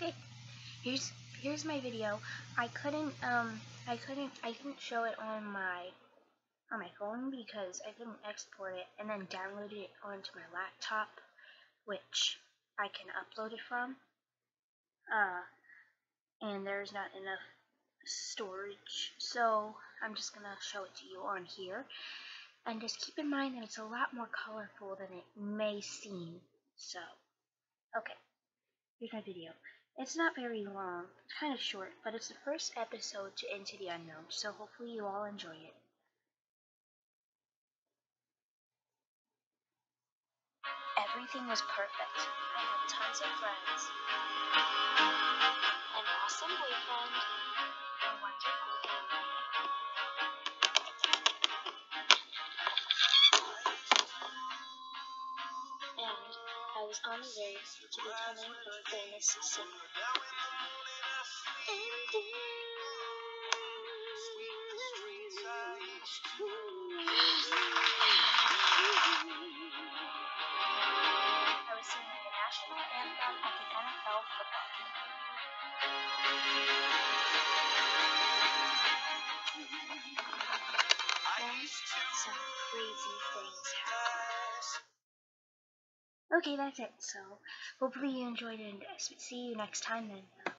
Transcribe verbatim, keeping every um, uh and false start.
Okay, here's here's my video. I couldn't um I couldn't I couldn't show it on my on my phone because I couldn't export it and then download it onto my laptop, which I can upload it from. Uh, and there's not enough storage, so I'm just gonna show it to you on here. And just keep in mind that it's a lot more colorful than it may seem. So, okay, here's my video. It's not very long, it's kind of short, but it's the first episode to Into the Unknown, so hopefully you all enjoy it. Everything was perfect. I had tons of friends. An awesome boyfriend. A wonderful family. And I was on the way to becoming a famous singer. I was singing the national anthem at the N F L football game. Then some crazy things happened. Okay, that's it. So hopefully you enjoyed it, and see you next time then.